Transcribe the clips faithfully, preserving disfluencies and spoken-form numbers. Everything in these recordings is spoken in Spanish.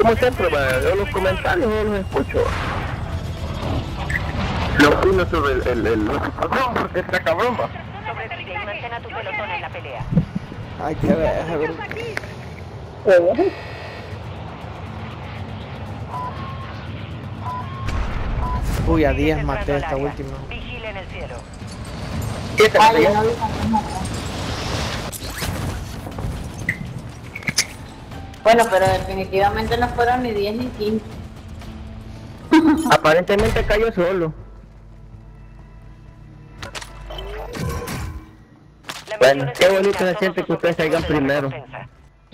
como siempre, va, yo los comentarios no los escucho. Los opino sobre el, el, el, el cabrón, porque está cabrón, va. Sobrevive y mantén a tu pelotón en la pelea. Ay, que ver, a ver. Uy, a diez maté esta última. Vigilen el cielo. ¿Qué te Ay, pasa? no lo sabemos. Bueno, pero definitivamente no fueron ni diez ni quince. Aparentemente cayó solo. La Bueno, misión es qué bonito eliminar se todos siente los que ustedes objetivos salgan de la primero. recompensa.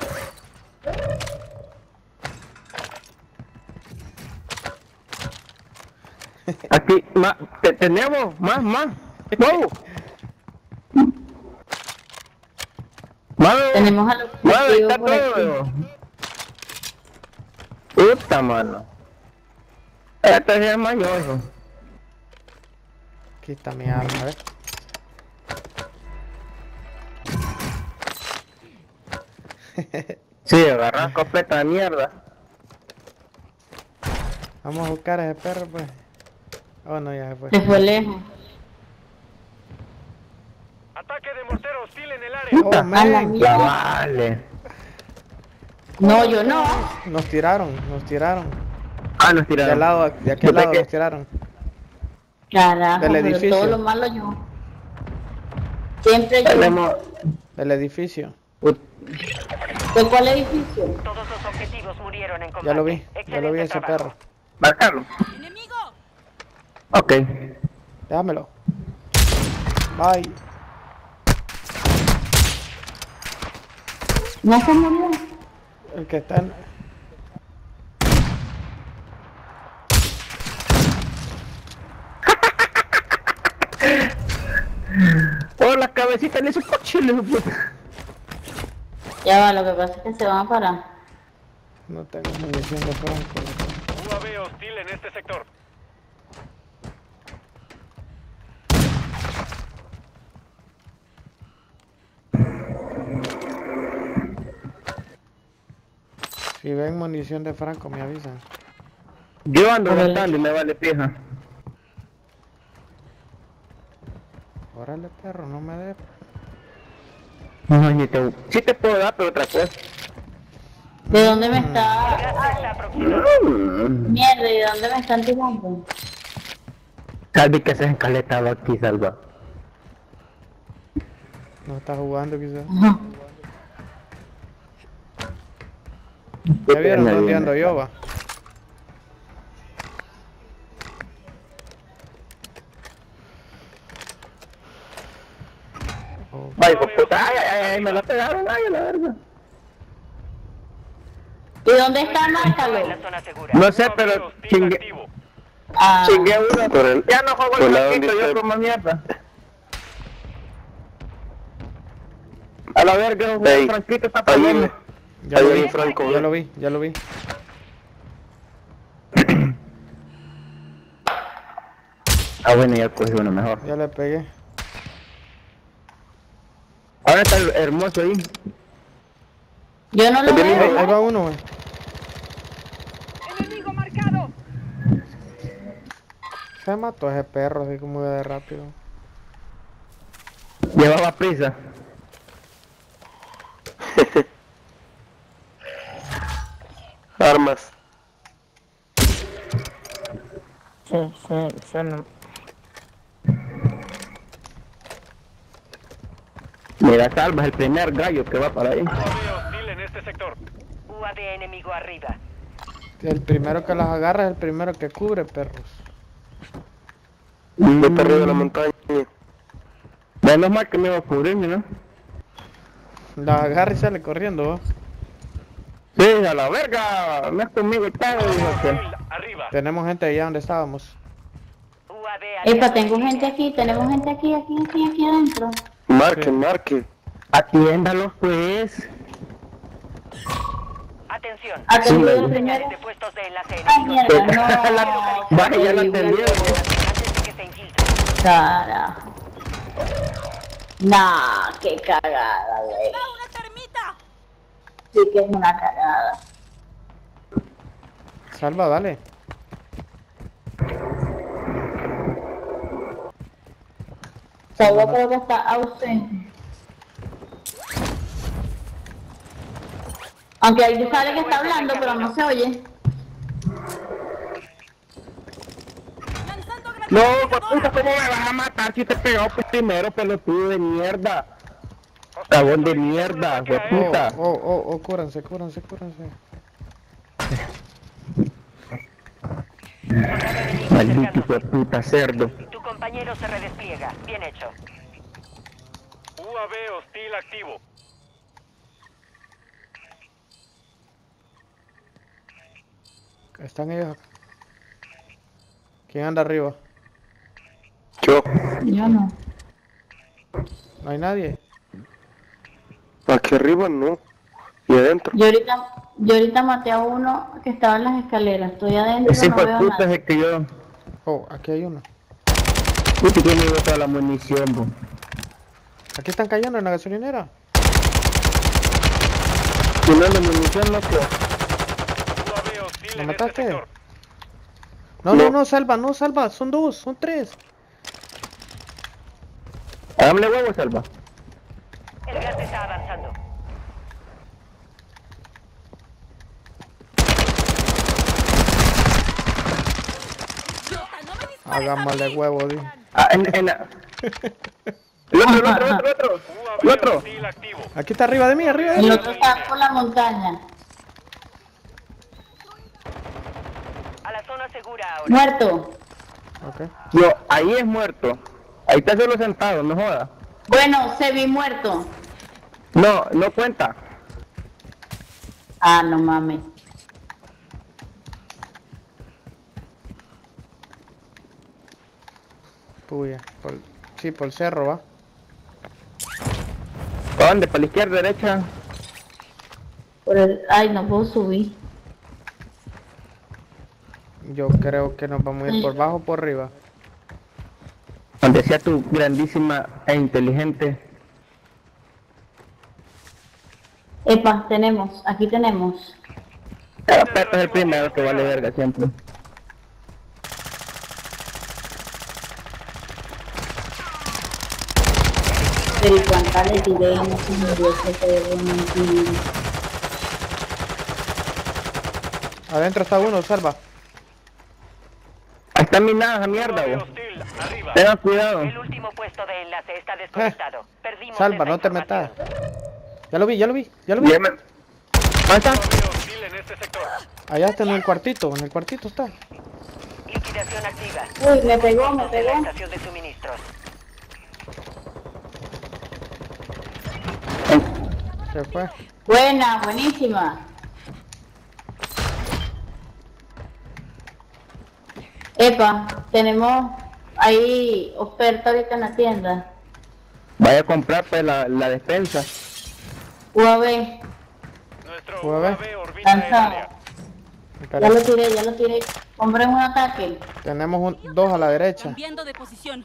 Aquí, más, te, tenemos, más, más. ¡Wow! Mano, Tenemos al mano, objetivo está por aquí. todo. Puta, mano. Este sí es mayor. Aquí está mi arma, a ver. Sí, agarran completa de mierda. Vamos a buscar a ese perro, pues. Oh, no, ya se fue. Se fue lejos. Ataque de mortero hostil en el área. Oh, A la man. Ya mierda. vale. No, yo no. Nos tiraron, nos tiraron. Ah, nos De tiraron. al lado, de aquel Yo lado sé que- nos tiraron. Carajo, Del pero edificio. todo lo malo yo. Siempre yo. Tenemos... Del edificio. ¿De cuál edificio? Todos los objetivos murieron en combate. Ya lo vi, ya lo vi Excelente ese trabajo. perro. Marcarlo. ¡Enemigo! Ok. Déjamelo. Bye. No se murió. El que está en... Oh, la cabecita en ese coche, le puta. Ya va, lo que pasa es que se van a parar. No tengo munición de franco. U A V hostil en este sector. Si ven munición de franco, me avisan. Yo ando Órale. gastando y me vale pija. Órale, perro, no me dé. No, ni te... Sí te puedo dar, pero otra cosa. ¿De dónde me está? Gas se está aproximando. Mm. Mierda, ¿y de dónde me están tirando? Salve que se encaletaba aquí, Salva. No está jugando quizás. Ajá. ¿Ya vieron dónde ando yo, va? Oh, Ay, hijo de puta, ay, ay, ay, me la pegaron, ay, a la verga. ¿Y dónde está? En Márcalo. la zona segura. No sé, U A V pero hostil chingue, activo. Ah, chingué uno. Por el, ya no juego por el la blanquito, donde yo usted- como mierda. A la verga, un Ey, franquito está ahí, pagando. ya ahí lo hay vi, un franco, ya ¿eh? lo vi, ya lo vi. Ah, bueno, ya cogí uno mejor. Ya le pegué. Ahora está el hermoso ahí. yo no lo Ahí viene, Ahí, veo. ahí va uno, güey. ¡Enemigo marcado! Se mató ese perro así como de rápido. Llevaba prisa. Armas. Sí, sí, sí, no. Mira, Salva, es el primer gallo que va para ahí. U A V hostil en este sector. U A V enemigo arriba. El primero que las agarra es el primero que cubre, perros. Voy para arriba de la montaña. Menos mal que me iba a cubrirme, ¿no? Las agarra y sale corriendo, ¿va? Sí, a la verga, no es conmigo y tal. dijo aquel. Hostil arriba. Tenemos gente allá donde estábamos. U A V Epa, aliado tengo en gente línea. aquí, tenemos gente aquí, aquí, aquí, aquí adentro. Marque, Sí. marque. Atiéndalos, pues. Atención. Atendido Sí, el me- primero. Señales de puestos de enlace Ay, enemigos. mierda, no. Vaya, ya la Horrible. atendió. Antes de que se infiltren. Carajo. Nah, qué cagada, güey. ¡Una termita! Sí que es una cagada. Salva, dale. Salva creo que está ausente. Aunque ahí sale que está hablando, pero no se oye. No, pues puta, ¿cómo me vas a matar si te pegó pues, primero, pelotudo de mierda? Cabón de mierda, güey, Oh, puta. oh, oh, oh, cúranse, cúranse, cúranse. Maldito hijo de puta cerdo. Tu compañero se redespliega. Bien hecho. U A V hostil activo. Están ellos acá. ¿Quién anda arriba? Yo, Yo no. No hay nadie. aquí arriba no. Y adentro. Yo ahorita, yo ahorita maté a uno que estaba en las escaleras. Estoy adentro, Ese no hijo de veo puta es nada. el que yo. Oh, aquí hay uno. Puta, que me dio toda la munición, bo. Aquí están cayendo en la gasolinera. Si no la munición, loco. U A V hostil ¿Lo en este mataste? sector. No, no, No. no, salva, no, salva. Son dos, son tres. Hágame huevo, salva. El gas está avanzando. Hagámosle huevo, di. Ah, en, en la... El otro, el otro, el otro, el otro. U A El V otro. hostil activo. Aquí está arriba de mí, arriba de El mí. otro está por la montaña. A la zona segura ahora. Muerto. Ok. Yo, ahí es muerto. Ahí está solo sentado, no joda. Bueno, se vi muerto. No, no cuenta. Ah, no mames. Puya. Por... Sí, por el cerro, va. ¿Para dónde? ¿Para la izquierda, derecha? Por el... Ay, no puedo subir. Yo creo que nos vamos a ir por abajo o por arriba. Donde sea tu grandísima e inteligente. Epa, tenemos, aquí tenemos. Pero Pepe es el primero que vale verga siempre. Pero ¿y cuánta le tiré? No se me dio ese pedo, no entiendo. Adentro está uno, salva. Ahí está minada esa U A mierda, V vos. hostil arriba. Tengan cuidado. El último puesto de enlace está desconectado. Perdimos Salva, esa no te información. metas. Ya lo vi, ya lo vi, ya lo vi. Dígame. ¿Dónde U está? A V hostil en este sector. Allá está en el cuartito, en el cuartito está. Liquidación activa. Uy, me pegó, me Costos de la pegó. estación de suministros. Se fue. Buena, buenísima. Epa, tenemos ahí oferta ahorita en la tienda. Vaya a comprar pues la, la despensa. U A V, Nuestro U U A A V. V orbita el lanzado. área. Espera. Ya lo tiré, ya lo tiré. Compré un ataque. Tenemos un, dos a la derecha. Cambiando de posición.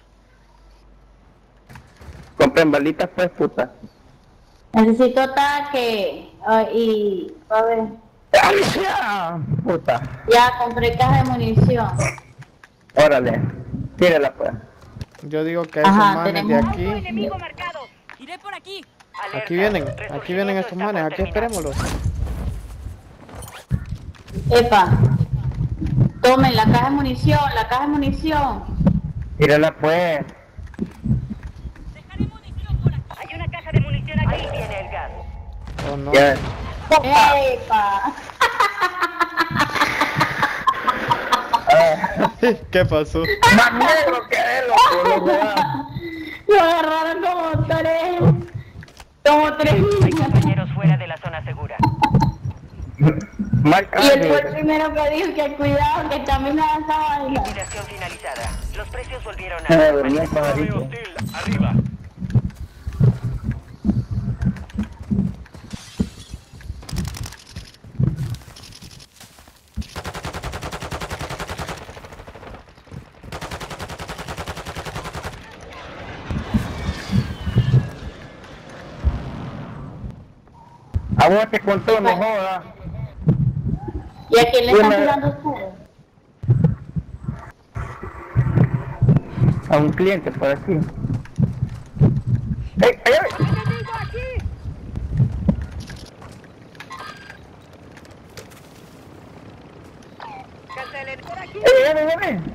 Compren balitas pues, puta. Necesito ataque. Ah, y, a ver, ¡Ay, ya! Puta. ya compré caja de munición. Órale. Tírala pues. Yo digo que esos Ajá, manes de tenemos- aquí. Enemigo marcado. Iré por aquí. Alerta. Aquí vienen, aquí Resurgimiento vienen estos está manes, por aquí terminar. esperémoslos. Epa, tomen la caja de munición, la caja de munición. Tírala pues. Dejaré munición por aquí. Hay una caja de munición aquí. Ahí viene el gas. Oh no. Ya. Epa. Ah, ¿Qué pasó? más negro que él, loco, no jodas. Lo agarraron como tres. Como tres Hay niños. compañeros fuera de la zona segura. Mal Y él fue el cambio. primero que dijo que cuidado, que también esa vaina. Liquidación finalizada. Los precios volvieron a Ah, la venía normalidad. U A V pajarito. hostil arriba. A vos te contó, no jodas. ¿Y a quién le están Una- tirando tú? a un cliente por aquí. ¡Ey, ey, ey! ¡Ey, ey, ey, ey!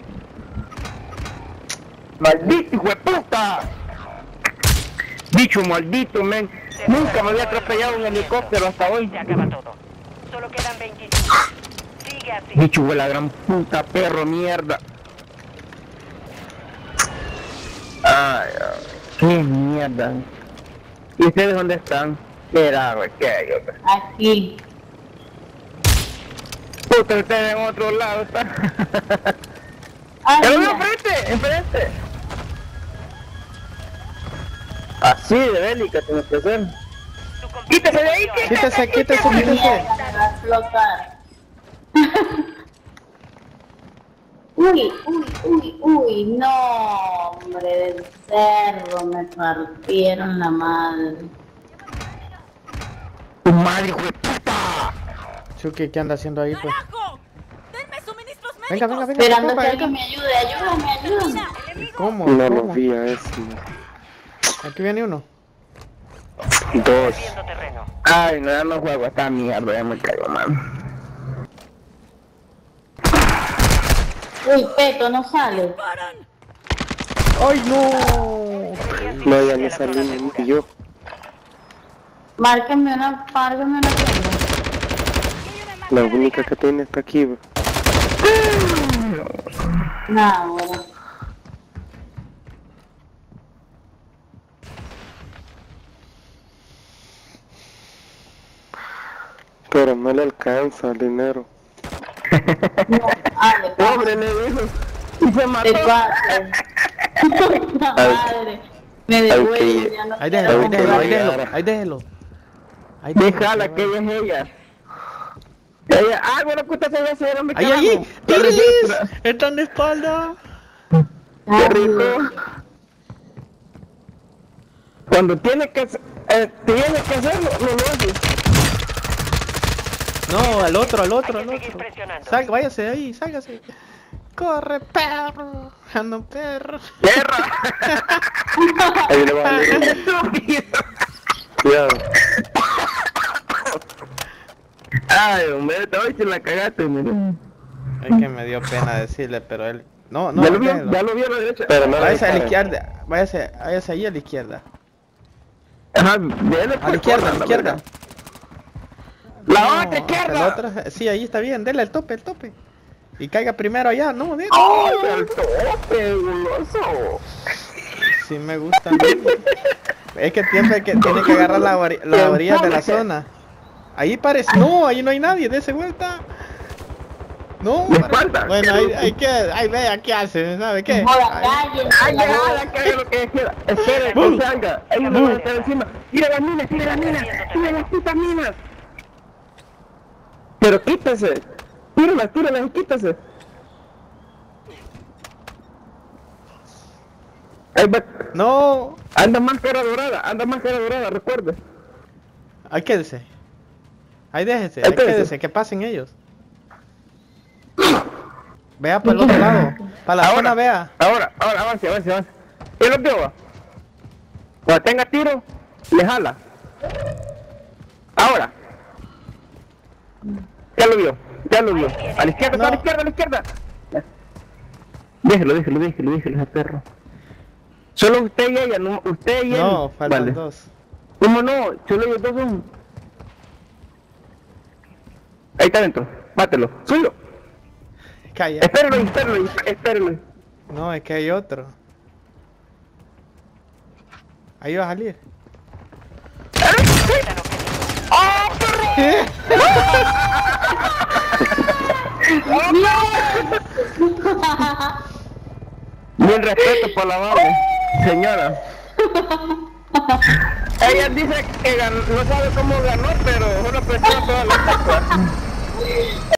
¡Maldito hijo de puta! Bicho maldito, men. Nunca me había atropellado un helicóptero hasta hoy. Se acaba todo. Solo quedan veinticinco. Sigue así. Bicho de la gran puta, perro, mierda. Ay, ay, qué mierda. ¿Y ustedes dónde están? Qué raro, qué hay, hombre. Aquí. Puta, ustedes en otro lado están. Ah, ¡Pero mira. enfrente! ¡Enfrente! Así de bélica tiene que ser. Tu compañero ¡Quítese de ahí! murió. Quítese, quítese, quítese. Mierda, me va a explotar. Uy, uy, uy, uy, no, hombre, del cerro me partieron la madre. ¡Tu madre, hijo de puta! Chucky, ¿qué anda haciendo ahí, pues? ¡Carajo! ¡Denme suministros médicos! Venga, venga, venga. Esperando compa, que venga. alguien me ayude, ayúdame, ayúdame. ¿Cómo? No lo ¿Cómo? vi a ese. Aquí viene uno. Dos. Viendo terreno. Ay, no, ya no juego esta mierda, ya me caigo mal. Uy, Peto, no sale. ¡Paran! ¡Ay, no! No, ya no salí ni yo. Márquenme una, márquenme una tienda. La única que tiene está aquí, bro. Nada, bueno. Pero no le alcanza el dinero. No, ah, de Pobre, le dijo. Y se mató. De pase. Puta madre. Me devuelvo, ya no Ahí quiero déjelo, ahí déjelo, jugar. ahí déjelo, ahí déjelo. Ahí déjelo, Déjala, que que vaya. ella es ella. Ella, ah, bueno, que usted se ve hacer, hombre. ¡Ay, carajo. ay, ay! Qué ¡Piris! rico. ¡Está en la espalda! Qué rico. Cuando tiene que, eh, tiene que hacerlo, no lo hace. No, al otro, al otro, Hay al que seguir otro. presionando. Sal, váyase de ahí, sálgase. Corre, perro. Ando, perro. ¡Perra! Ahí le va a dar. ¡Estúpido! Cuidado. Ay, hombre, hoy se la cagaste, mira. Es que me dio pena decirle, pero él... No, no, ya lo vio, déjelo. ya lo vio a la derecha. Pero no le Váyase a la disparen. izquierda, váyase, váyase ahí a la izquierda. Ajá, dele A la izquierda, a la izquierda. La No, otra hasta izquierda. la otra, sí, ahí está bien, dele el tope, el tope. Y caiga primero allá, no, dele. ¡Ay, el tope, guloso! Sí me gusta. ¿No? Es que siempre que tiene que agarrar la, ori- la orilla de la zona. Ahí parece, no, ahí no hay nadie, dése vuelta. No, De pare- espalda. bueno, ahí, hay que, ahí vea qué hace, ¿sabe qué? Por Ahí- acá, y en ¡Ay, la déjala que haga lo que quiera! ¡Espere, Bum. no salga! ¡Ellos no van a estar encima! ¡Tira las minas, tira las minas! ¡Tira las putas minas! ¡Pero quítese! ¡Tíralas, tíralas y quítese! Ahí va. No, Anda máscara dorada, anda máscara dorada, recuerde. ahí quédese. Ahí déjese, Ahí ahí quédese. quédese, que pasen ellos. Vea para el otro lado, para la zona, vea. Ahora, ahora, avance, avance, avance. ¿Y lo que va? Cuando tenga tiro, le jala. Ahora. Ya lo vio, ya lo vio. A la izquierda, No. a la izquierda, a la izquierda. Déjelo, déjelo, déjelo, déjelo, ese perro. Solo usted y ella, no, usted y él. No, faltan Vale. dos. ¿Cómo no? Solo ellos dos son. Ahí está adentro, mátelo, suyo. Calla. Espérelo, espérelo, espérelo. No, es que hay otro. Ahí va a salir. Bien respeto por la madre, señora. Ella dice que ganó, no sabe cómo ganó, pero solo prestó todas las cosas.